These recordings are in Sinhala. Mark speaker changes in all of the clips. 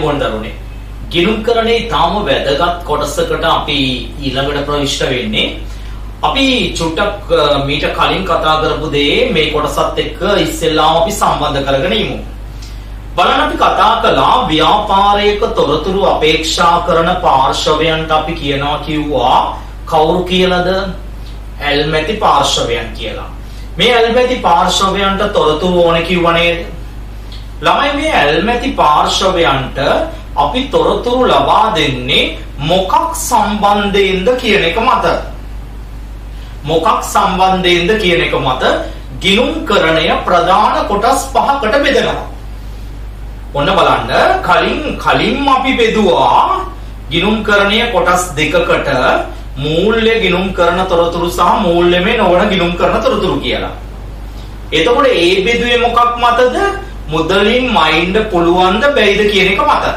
Speaker 1: අයිබෝන් දරුවනේ. ගිණුම්කරණයේ තාම වැදගත් කොටසකට අපි ඊළඟට ප්‍රවිෂ්ඨ වෙන්නේ. අපි චුට්ටක් මීට කලින් කතා කරපු දේ මේ කොටසත් එක්ක ඉස්සෙල්ලාම අපි සම්බන්ධ කරගෙන ඉමු. බලන්න අපි කතා කළා ව්‍යාපාරයක තොරතුරු අපේක්ෂා කරන පාර්ශවයන්ට අපි කිව්වා කවුරු කියලාද? ඇල්මැති පාර්ශවයන් කියලා. මේ ඇල්මැති පාර්ශවයන්ට තොරතුරු ඕනේ කිව්වා නේද? ළමයි මේ ඇල්මැති පාර්ශවයන්ට අපි තොරතුරු ලබා දෙන්නේ මොකක් සම්බන්ධයෙන්ද කියන එක මත. මොකක් සම්බන්ධයෙන්ද කියන එක මත ගිණුම්කරණය ප්‍රධාන කොටස් 5කට බෙදනවා. ඔන්න බලන්න කලින් අපි බෙදුවා ගිණුම්කරණය කොටස් 2කට මූල්‍ය ගිණුම්කරණ තොරතුරු සහ මූල්‍යමය නොවන ගිණුම්කරණ තොරතුරු කියලා. එතකොට ඒ බෙදුවේ මොකක් මතද? මුදලින් මයින්ඩ් පුළුවන්ද බැයිද කියන එක මත.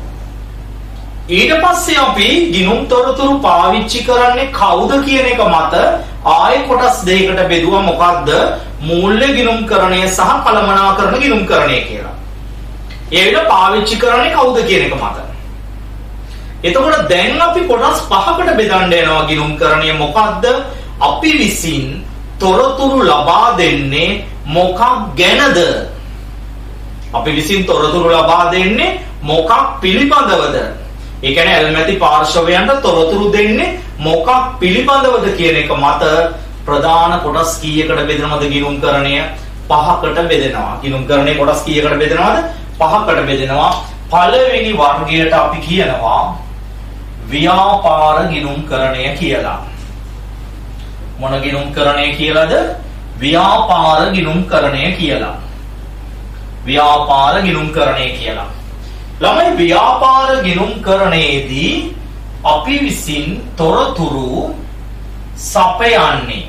Speaker 1: ඊට පස්සේ අපි ගිණුම් තොරතුරු පාවිච්චි කරන්නේ කවුද කියන එක මත ආයේ කොටස් දෙකකට බෙදුවා. මොකද්ද? මූල්‍ය ගිණුම්කරණය සහ කළමනාකරණ ගිණුම්කරණය කියලා. ඒ විදිහට පාවිච්චි කරන්නේ කවුද කියන එක මත. එතකොට දැන් අපි කොටස් 5කට බෙදන්න යනවා ගිණුම්කරණය මොකද්ද? අපි විසින් තොරතුරු ලබා දෙන්නේ මොකක් ගැනද? අපි විසින් තොරතුරු ලබා දෙන්නේ මොකක් පිළිබඳවද? ඒ කියන්නේ ඇල්මැති පාර්ශවයන්ට තොරතුරු දෙන්නේ මොකක් පිළිබඳවද කියන එක මත ප්‍රධාන කොටස් කීයකට බෙදනවද ගිණුම්කරණය? 5කට බෙදෙනවා. ගිණුම්කරණය කොටස් කීයකට බෙදනවද? 5කට බෙදෙනවා. පළවෙනි වර්ගයට අපි කියනවා ව්‍යාපාර ගිණුම්කරණය කියලා. මොන ගිණුම්කරණය කියලාද? ව්‍යාපාර ගිණුම්කරණය කියලා. ව්‍යාපාර ගිණුම්කරණය කියලා. ළමයි ව්‍යාපාර ගිණුම්කරණයේදී අපි විසින් තොරතුරු සපයන්නේ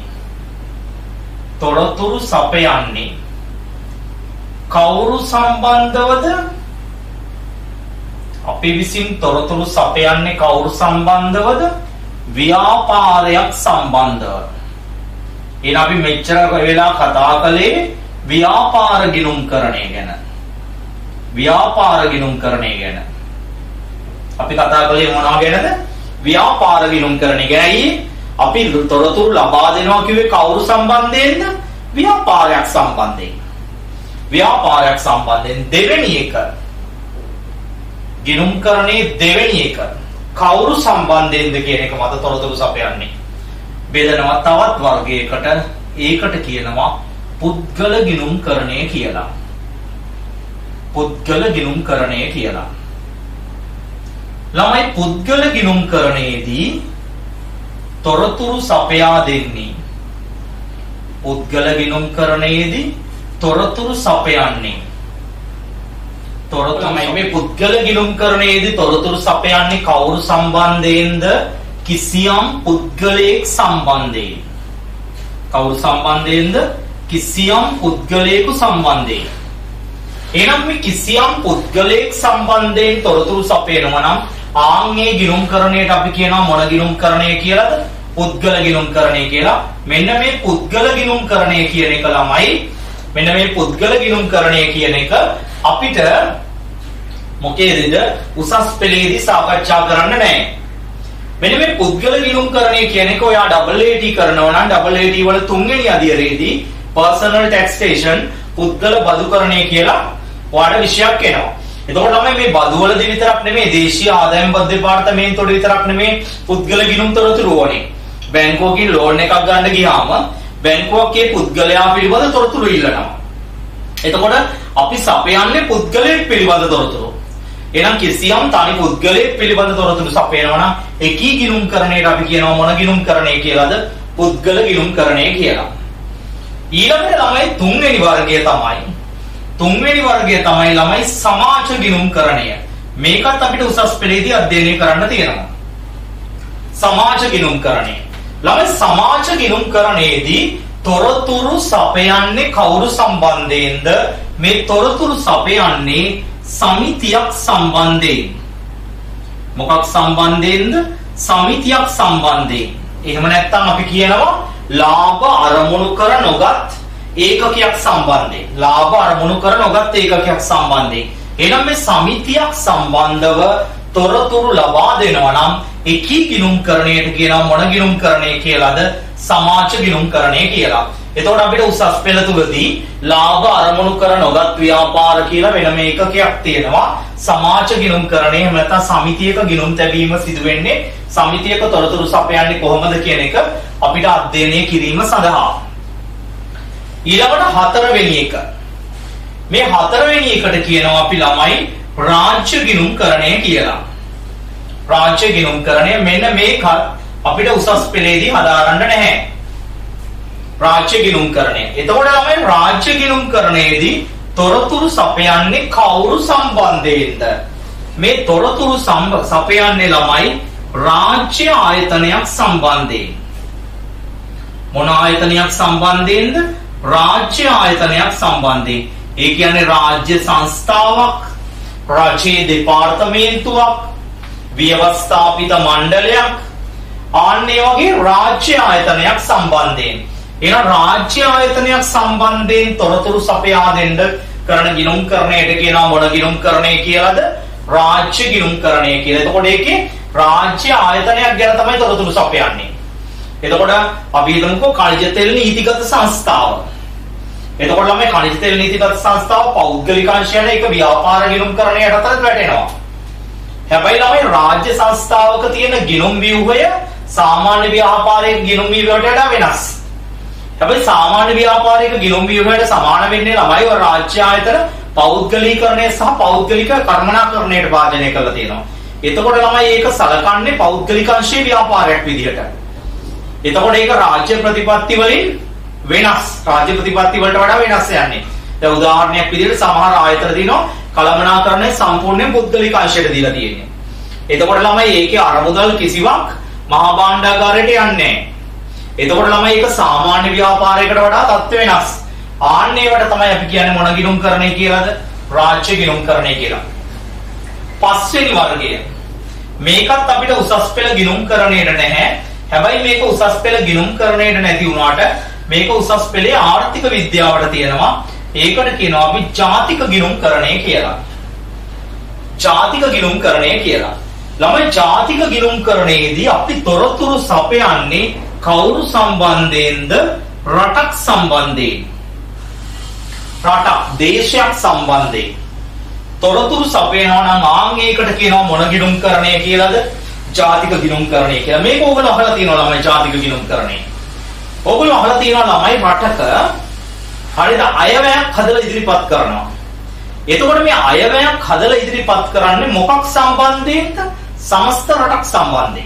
Speaker 1: කවුරු සම්බන්ධවද? අපි විසින් තොරතුරු සපයන්නේ කවුරු සම්බන්ධවද? ව්‍යාපාරයක් සම්බන්ධව. එහෙනම් අපි මෙච්චර වෙලා කතා කළේ ව්‍යාපාර ගිණුම්කරණය ගැන. ව්‍යාපාර ගිණුම්කරණය ගැන. අපි කතා කළේ මොනවා ගැනද? ව්‍යාපාර ගිණුම්කරණය ගැනයි. අපි තොරතුරු ලබා දෙනවා කිව්වේ කවුරු සම්බන්ධයෙන්ද? ව්‍යාපාරයක් සම්බන්ධයෙන්. ව්‍යාපාරයක් සම්බන්ධයෙන් දෙවෙනි එක. ගිණුම්කරණයේ දෙවෙනි එක. කවුරු සම්බන්ධයෙන්ද කියන එක මත තොරතුරු සපයන්නේ. බෙදනවා තවත් වර්ගයකට. ඒකට කියනවා පුද්ගල ගිණුම්කරණය කියලා. පුද්ගල ගිණුම්කරණය කියලා. ළමයි පුද්ගල ගිණුම්කරණයේදී තොරතුරු සපයා දෙන්නේ. පුද්ගල ගිණුම්කරණයේදී තොරතුරු සපයන්නේ. මේ පුද්ගල ගිණුම්කරණයේදී තොරතුරු සපයන්නේ කවුරු සම්බන්ධයෙන්ද? කිසියම් පුද්ගලයෙක් සම්බන්ධයෙන්. කවුරු සම්බන්ධයෙන්ද? කිසියම් පුද්ගලයෙකු සම්බන්ධයෙන්. එහෙනම් මේ කිසියම් පුද්ගලයෙක් සම්බන්ධයෙන් තොරතුරු සපයනවා නම් ආන්ගේ ගිණුම්කරණයට අපි කියනවා මොන ගිණුම්කරණය කියලාද? පුද්ගල ගිණුම්කරණය කියලා. මෙන්න මේ පුද්ගල ගිණුම්කරණය කියන එක ළමයි මෙන්න මේ පුද්ගල ගිණුම්කරණය කියන එක අපිට මොකේද උසස් පෙළේදී සාකච්ඡා කරන්න නැහැ. මෙන්න මේ පුද්ගල ගිණුම්කරණය කියන එක ඔයා AAT කරනවා නම් AAT වල තුන්වෙනි අධ්‍යයනයේදී personal taxation පුද්ගල බදුකරණය කියලා ඔයාලට විෂයක් එනවා. එතකොට තමයි මේ බදු වලදී විතරක් නෙමෙයි දේශීය ආදායම් බදු දෙපාර්තමේන්තුවට විතරක් නෙමෙයි පුද්ගල ගිණුම් තොරතුරු ඕනේ. බැංකුවකින් ලෝන් එකක් ගන්න ගියාම බැංකුවකේ පුද්ගලයා පිළිබඳ තොරතුරු ඉල්ලනවා. එතකොට අපි සපයන්නේ පුද්ගලයෙක් පිළිබඳ තොරතුරු. එහෙනම් කිසියම් තනි පුද්ගලයෙක් පිළිබඳ තොරතුරු සපයනවා නම් එකී ගිණුම්කරණයට අපි කියනවා මොන ගිණුම්කරණය කියලාද? පුද්ගල ගිණුම්කරණය කියලා. ඊළඟට ළමයි තුන්වෙනි වර්ගය තමයි ළමයි සමාජ ගිණුම්කරණය. මේකත් අපිට උසස් පෙළේදී අධ්‍යයනය කරන්න තියෙනවා. සමාජ ගිණුම්කරණය. ළමයි සමාජ ගිණුම්කරණයේදී තොරතුරු සපයන්නේ කවුරු සම්බන්ධයෙන්ද? මේ තොරතුරු සපයන්නේ සමිතියක් සම්බන්ධයෙන්. මොකක් සම්බන්ධයෙන්ද? සමිතියක් සම්බන්ධයෙන්. එහෙම නැත්නම් අපි කියනවා ලාභ අරමුණු කර නොගත් ඒකකයක් සම්බන්ධයෙන්. ලාභ අරමුණු කර නොගත් ඒකකයක් සම්බන්ධයෙන්. එහෙනම් මේ සමිතියක් සම්බන්ධව තොරතුරු ලබා දෙනවා නම් එකී ගිණුම්කරණයට කියනවා මොන ගිණුම්කරණය කියලාද? සමාජ ගිණුම්කරණය කියලා. එතකොට අපිට උසස් පෙළ තුලදී ලාභ අරමුණු කර නොගත් ව්‍යාපාර කියලා වෙනම ඒකකයක් තියෙනවා. සමාජ ගිණුම්කරණය එහෙම නැත්නම් සමිතියක ගිණුම් තැබීම සිදු වෙන්නේ සමිතියක තොරතුරු සපයන්නේ කොහොමද කියන එක අපිට අධ්‍යයනය කිරීම සඳහා. ඊළඟට හතරවෙනි එක. මේ හතරවෙනි එකට කියනවා අපි ළමයි රාජ්‍ය ගිණුම්කරණය කියලා. රාජ්‍ය ගිණුම්කරණය මෙන්න මේක අපිට උසස් පෙළේදී හදාගන්න නැහැ. රාජ්‍ය ගිණුම්කරණය. එතකොට ළමයි රාජ්‍ය ගිණුම්කරණයේදී තොරතුරු සපයන්නේ කවුරු සම්බන්ධයෙන්ද? මේ තොරතුරු සපයන්නේ ළමයි රාජ්‍ය ආයතනයක් සම්බන්ධයෙන්. මොන ආයතනයක් සම්බන්ධයෙන්ද? රාජ්‍ය ආයතනයක් සම්බන්ධයෙන්. ඒ කියන්නේ රාජ්‍ය සංස්ථාවක්, රජයේ දෙපාර්තමේන්තුවක්, ව්‍යවස්ථාපිත මණ්ඩලයක්, ආන්නේ වගේ රාජ්‍ය ආයතනයක් සම්බන්ධයෙන්. එහෙනම් රාජ්‍ය ආයතනයක් සම්බන්ධයෙන් තොරතුරු සපයා දෙන්න කරන ගිණුම්කරණයට කියනවා මොන ගිණුම්කරණය කියලාද? රාජ්‍ය ගිණුම්කරණය කියලා. එතකොට ඒකේ රාජ්‍ය ආයතනයක් ගැන තමයි තොරතුරු සපයන්නේ. එතකොට අපි හිතමුකෝ කනිජ තෙල් නීතිගත සංස්ථාව. එතකොට ළමයි කනිජ තෙල් නීතිගත සංස්ථාව පෞද්ගලික අංශයට ඒක ව්‍යාපාර ගිණුම්කරණයට අතරත් වැටෙනවා. හැබැයි ළමයි රාජ්‍ය සංස්ථාවක තියෙන ගිණුම් ව්‍යුහය සාමාන්‍ය ව්‍යාපාරයේ ගිණුම් ව්‍යුහයට වඩා වෙනස්. හැබැයි සාමාන්‍ය ව්‍යාපාරික ගිණුම් ව්‍යුහයට සමාන වෙන්නේ ළමයි ඔය රාජ්‍ය ආයතන පෞද්ගලීකරණය සහ පෞද්ගලික කර්මනාකරණයට භාජනය කරලා තියෙනවා. එතකොට ළමයි ඒක සලකන්නේ පෞද්ගලික අංශයේ ව්‍යාපාරයක් විදිහට. එතකොට ඒක රාජ්‍ය ප්‍රතිපත්ති වලින් වෙනස්. රාජ්‍ය ප්‍රතිපත්ති වලට වඩා වෙනස් යන්නේ. දැන් උදාහරණයක් විදිහට සමහර ආයතන දිනෝ කළමනාකරණය සම්පූර්ණයෙන් පුද්ගලික අංශයට දීලා තියෙන්නේ. එතකොට ළමයි ඒකේ අරමුදල් කිසිවක් මහා භාණ්ඩාගාරයට යන්නේ නැහැ. එතකොට ළමයි ඒක සාමාන්‍ය ව්‍යාපාරයකට වඩා තත්ත්ව වෙනස්. ආන්නේවට තමයි අපි කියන්නේ මොන ගිණුම්කරණය කියලාද? රාජ්‍ය ගිණුම්කරණය කියලා. පස්වෙනි වර්ගය. මේකත් අපිට උසස් පෙළ ගිණුම්කරණයට නැහැ. හැබැයි මේක උසස් පෙළ ගිණුම්කරණයට නැති වුණාට මේක උසස් පෙළේ ආර්ථික විද්‍යාවට තියෙනවා. ඒකට කියනවා අපි ජාතික ගිණුම්කරණය කියලා. ජාතික ගිණුම්කරණය කියලා. ළමයි ජාතික ගිණුම්කරණයේදී අපි තොරතුරු සපයන්නේ කවුරු සම්බන්ධයෙන්ද? රටක් සම්බන්ධයෙන්. රටක් දේශයක් සම්බන්ධයෙන් තොරතුරු සපයනවා නම් ආංගයකට කියනවා මොන ගිණුම්කරණය කියලාද? ජාතික ගිණුම්කරණය කියලා. මේක ඕගොල්ලෝ අහලා තියෙනවා ළමයි ජාතික ගිණුම්කරණය. ඕගොල්ලෝ අහලා තියෙනවා ළමයි රටක හරියට අයවැයක් හදලා ඉදිරිපත් කරනවා. එතකොට මේ අයවැයක් හදලා ඉදිරිපත් කරන්නේ මොකක් සම්බන්ධයෙන්ද? සමස්ත රටක් සම්බන්ධයෙන්.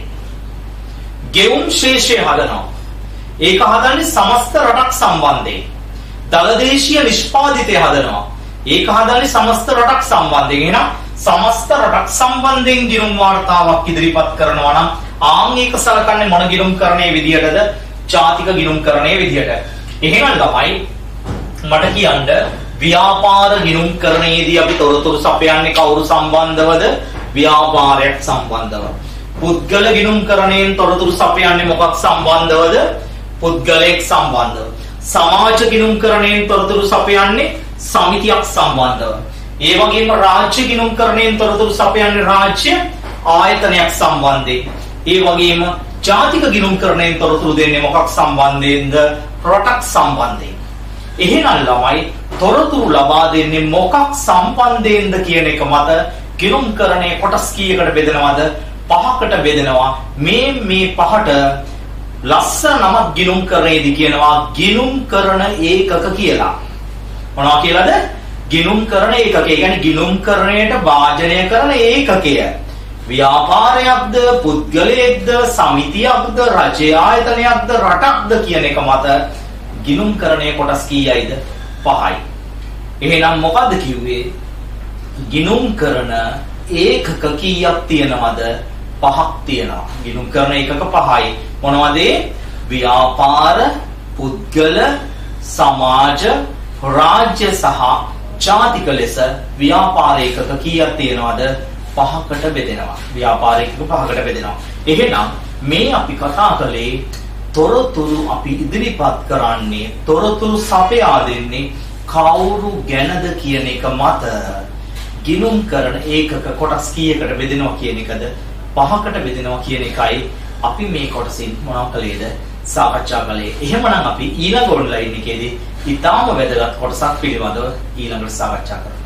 Speaker 1: ගෙවුම් ශේෂය හදනවා. ඒක හදන්නේ සමස්ත රටක් සම්බන්ධයෙන්. දලදේශීය නිෂ්පාදිතය හදනවා. ඒක හදන්නේ සමස්ත රටක් සම්බන්ධයෙන්. එහෙනම් සමස්ත රටක් සම්බන්ධයෙන් ගිණුම් වාර්තාවක් ඉදිරිපත් කරනවා නම් ආන් ඒක සලකන්නේ මොන ගිණුම්කරණයේ විදියටද? ජාතික ගිණුම්කරණයේ විදියට. එහෙනම් ළමයි මට කියන්න ව්‍යාපාර ගිණුම්කරණයේදී අපි තොරතුරු සපයන්නේ කවුරු සම්බන්ධවද? ව්‍යාපාරයක් සම්බන්ධව. පුද්ගල ගිණුම්කරණයෙන් තොරතුරු සපයන්නේ මොකක් සම්බන්ධවද? පුද්ගලයෙක් සම්බන්ධව. සමාජ ගිණුම්කරණයෙන් තොරතුරු සපයන්නේ සමිතියක් සම්බන්ධව. ඒ වගේම රාජ්‍ය ගිණුම්කරණයෙන් තොරතුරු සපයන්නේ රාජ්‍ය ආයතනයක් සම්බන්ධයෙන්. ඒ වගේම ජාතික ගිණුම්කරණයෙන් තොරතුරු දෙන්නේ මොකක් සම්බන්ධයෙන්ද? රටක් සම්බන්ධයෙන්. එහෙනම් ළමයි තොරතුරු ලබා දෙන්නේ මොකක් සම්බන්ධයෙන්ද කියන එක මත ගිණුම්කරණයේ කොටස් කීයකට බෙදනවද? 5කට බෙදෙනවා. මේ පහට ලස්සන නමක් ගිණුම්කරණයේදී කියනවා ගිණුම්කරණ ඒකක කියලා. මොනවා කියලාද? ගිණුම්කරණ ඒකක. ඒ කියන්නේ ගිණුම්කරණයට වාජනය කරන ඒකකය. ව්‍යාපාරයක්ද, පුද්ගලයෙක්ද, සමිතියක්ද, රජයේ ආයතනයක්ද, රටක්ද කියන එක මත ගිණුම්කරණයේ කොටස් කීයයිද? 5යි. එහෙනම් මොකද්ද කිව්වේ? ගිණුම්කරණ ඒකක කීයක් තියෙනවද? 5ක් තියෙනවා. ගිණුම්කරණ ඒකක 5යි. මොනවද? ව්‍යාපාර, පුද්ගල, සමාජ, රාජ්‍ය සහ ජාතික ලෙස ව්‍යාපාර ඒකක කීයක් තියෙනවද? 5කට බෙදෙනවා. ව්‍යාපාර ඒකක 5කට බෙදෙනවා. එහෙනම් මේ අපි කතා කළේ තොරතුරු අපි ඉදිරිපත් කරන්නේ, තොරතුරු සපයා දෙන්නේ කවුරු ගැනද කියන එක මත ගිනුම් කරන ඒකක කොටස් කීයකට බෙදෙනවා කියන එකද 5කට බෙදෙනවා කියන එකයි අපි මේ කොටසින් මොනවා කළේද සාකච්ඡා කළේ. එහෙමනම් අපි ඊළඟ ඔන්ලයින් එකේදී ඊටාම වැදගත් කොටසක් පිළිබඳව ඊළඟට සාකච්ඡා කරමු.